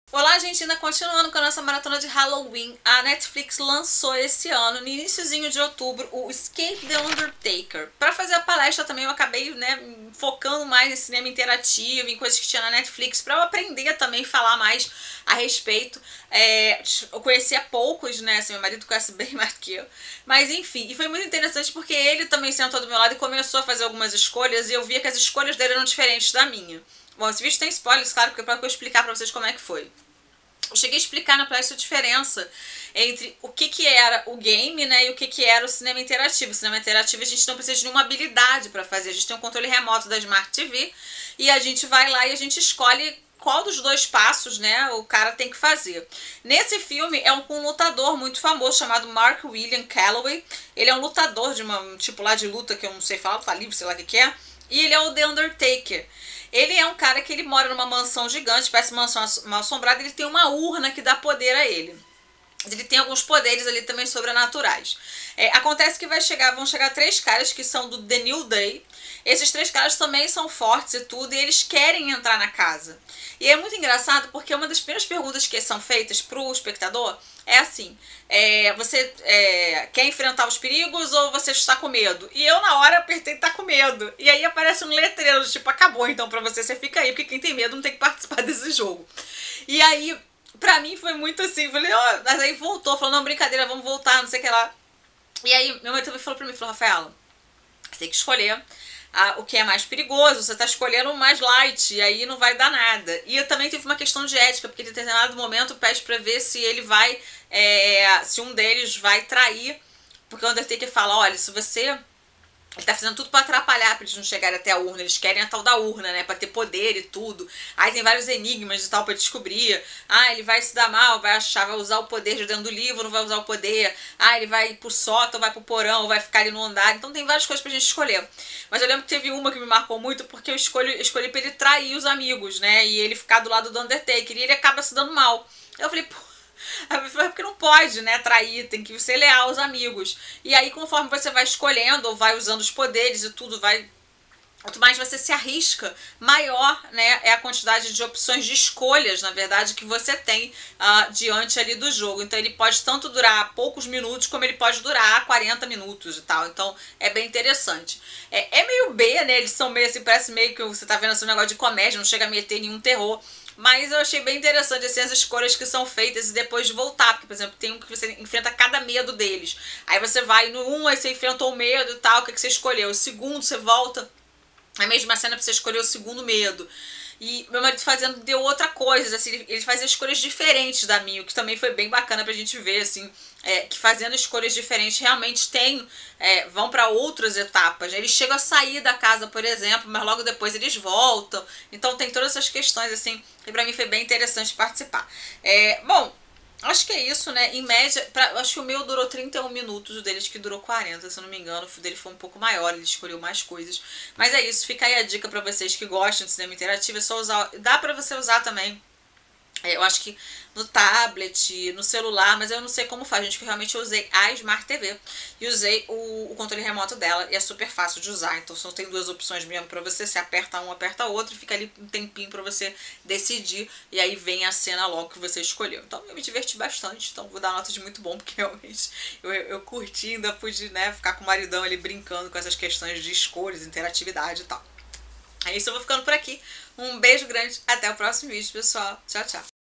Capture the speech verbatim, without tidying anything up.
Olá, gente, ainda continuando com a nossa maratona de Halloween, a Netflix lançou esse ano, no iniciozinho de outubro, o Escape the Undertaker. Para fazer a palestra também eu acabei, né, focando mais em cinema interativo, em coisas que tinha na Netflix, para eu aprender também, falar mais a respeito. É, eu conhecia poucos, né, assim, meu marido conhece bem mais do que eu, mas enfim, e foi muito interessante porque ele também sentou do meu lado e começou a fazer algumas escolhas, e eu via que as escolhas dele eram diferentes da minha. Bom, esse vídeo tem spoilers, claro, porque é pra eu explicar pra vocês como é que foi. Eu cheguei a explicar na palestra a diferença entre o que, que era o game, né, e o que, que era o cinema interativo. O cinema interativo a gente não precisa de nenhuma habilidade para fazer. A gente tem um controle remoto da Smart T V e a gente vai lá e a gente escolhe qual dos dois passos, né, o cara tem que fazer. Nesse filme é um, um lutador muito famoso chamado Mark William Calloway. Ele é um lutador de uma, um tipo lá de luta que eu não sei falar, luta livre, sei lá o que que é. E ele é o The Undertaker. Ele é um cara que ele mora numa mansão gigante, parece uma mansão mal assombrada, ele tem uma urna que dá poder a ele. Ele tem alguns poderes ali também sobrenaturais. É, acontece que vai chegar, vão chegar três caras que são do The New Day. Esses três caras também são fortes e tudo, e eles querem entrar na casa. E é muito engraçado porque uma das primeiras perguntas que são feitas pro espectador é assim, é, você é, quer enfrentar os perigos ou você está com medo? E eu na hora apertei tá com medo. E aí aparece um letreiro, tipo, acabou então pra você, você fica aí, porque quem tem medo não tem que participar desse jogo. E aí, pra mim foi muito assim, falei, oh, mas aí voltou, falou, não, brincadeira, vamos voltar, não sei o que lá. E aí meu marido também falou pra mim, falou, Rafaela, você tem que escolher ah, o que é mais perigoso, você tá escolhendo o mais light, e aí não vai dar nada. E eu também tive uma questão de ética, porque em determinado momento pede pra ver se ele vai, é, se um deles vai trair, porque o Undertaker fala, olha, se você... Ele tá fazendo tudo pra atrapalhar, pra eles não chegarem até a urna. Eles querem a tal da urna, né? Pra ter poder e tudo. Aí tem vários enigmas e tal pra descobrir. Ah, ele vai se dar mal, vai achar, vai usar o poder de dentro do livro, não vai usar o poder. Ah, ele vai pro sótão, vai pro porão, vai ficar ali no andar. Então tem várias coisas pra gente escolher. Mas eu lembro que teve uma que me marcou muito, porque eu escolhi, escolhi pra ele trair os amigos, né? E ele ficar do lado do Undertaker. E ele acaba se dando mal. Eu falei, pô. Porque não pode, né, trair, tem que ser leal aos amigos. E aí, conforme você vai escolhendo ou vai usando os poderes e tudo, vai... Quanto mais você se arrisca, maior, né, é a quantidade de opções de escolhas, na verdade, que você tem uh, diante ali do jogo. Então ele pode tanto durar poucos minutos, como ele pode durar quarenta minutos e tal. Então é bem interessante. É, é meio B, né, eles são meio assim, parece meio que você tá vendo esse negócio de comédia, não chega a meter nenhum terror. Mas eu achei bem interessante assim, as escolhas que são feitas e depois de voltar. Porque, por exemplo, tem um que você enfrenta cada medo deles. Aí você vai no um, aí você enfrentou o medo e tal, o que, que você escolheu. O segundo, você volta. A mesma cena pra você escolher o segundo medo. E meu marido fazendo deu outra coisa, assim, ele fazia escolhas diferentes da minha, o que também foi bem bacana pra gente ver, assim, é, que fazendo escolhas diferentes realmente tem, é, vão pra outras etapas. Eles chegam a sair da casa, por exemplo, mas logo depois eles voltam. Então tem todas essas questões, assim, que pra mim foi bem interessante participar. É, bom, acho que é isso, né? Em média, pra, acho que o meu durou trinta e um minutos, o deles que durou quarenta, se eu não me engano. O dele foi um pouco maior, ele escolheu mais coisas. Mas é isso, fica aí a dica pra vocês que gostam de cinema interativo. É só usar, dá pra você usar também. Eu acho que no tablet, no celular, mas eu não sei como faz, gente, porque realmente eu usei a Smart T V e usei o, o controle remoto dela e é super fácil de usar, então só tem duas opções mesmo pra você, você aperta um, aperta outro e fica ali um tempinho pra você decidir e aí vem a cena logo que você escolheu. Então eu me diverti bastante, então vou dar nota de muito bom, porque realmente eu, eu curti, ainda pude, né, ficar com o maridão ali brincando com essas questões de escolhas, interatividade e tal. É isso, eu vou ficando por aqui. Um beijo grande, até o próximo vídeo, pessoal. Tchau, tchau.